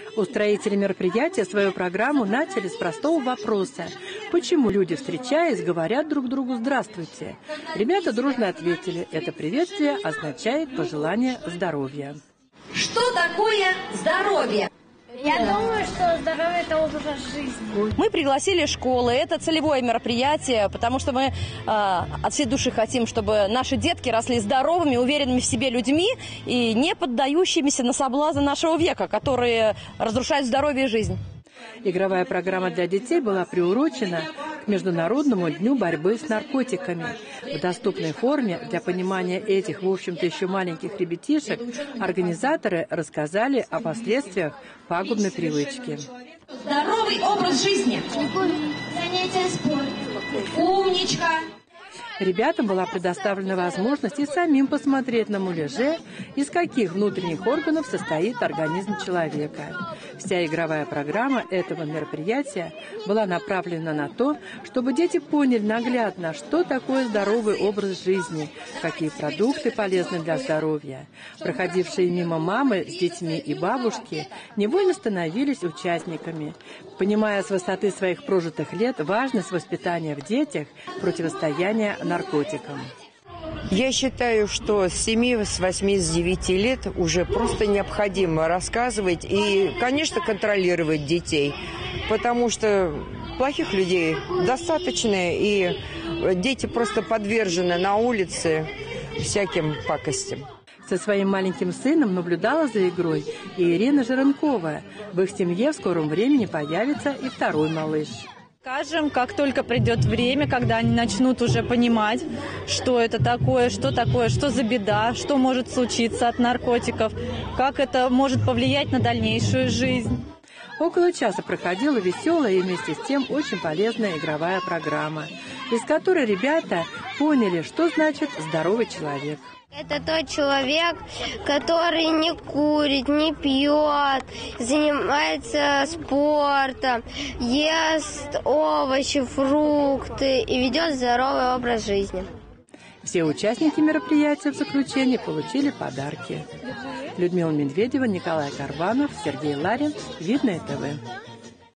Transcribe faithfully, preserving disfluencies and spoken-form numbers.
Устроители мероприятия свою программу начали с простого вопроса. Почему люди, встречаясь, говорят друг другу «здравствуйте»? Ребята дружно ответили, это приветствие означает пожелание здоровья. Что такое здоровье? Я думаю, что здоровье – это образ жизни. Мы пригласили школы. Это целевое мероприятие, потому что мы э, от всей души хотим, чтобы наши детки росли здоровыми, уверенными в себе людьми и не поддающимися на соблазны нашего века, которые разрушают здоровье и жизнь. Игровая программа для детей была приурочена к Международному дню борьбы с наркотиками. В доступной форме для понимания этих, в общем-то, еще маленьких ребятишек организаторы рассказали о последствиях пагубной привычки. Здоровый образ жизни. Занятия спортом. Умничка. Ребятам была предоставлена возможность и самим посмотреть на муляже, из каких внутренних органов состоит организм человека. Вся игровая программа этого мероприятия была направлена на то, чтобы дети поняли наглядно, что такое здоровый образ жизни, какие продукты полезны для здоровья. Проходившие мимо мамы с детьми и бабушки невольно становились участниками, понимая с высоты своих прожитых лет важность воспитания в детях противостояния наркотикам. Я считаю, что с семи, с восьми, с девяти лет уже просто необходимо рассказывать и, конечно, контролировать детей, потому что плохих людей достаточно, и дети просто подвержены на улице всяким пакостям. Со своим маленьким сыном наблюдала за игрой и Ирина Жиренкова. В их семье в скором времени появится и второй малыш. Скажем, как только придет время, когда они начнут уже понимать, что это такое, что такое, что за беда, что может случиться от наркотиков, как это может повлиять на дальнейшую жизнь. Около часа проходила веселая и вместе с тем очень полезная игровая программа, из которой ребята поняли, что значит «здоровый человек». Это тот человек, который не курит, не пьет, занимается спортом, ест овощи, фрукты и ведет здоровый образ жизни. Все участники мероприятия в заключении получили подарки. Людмила Медведева, Николай Карбанов, Сергей Ларин. Видное ТВ.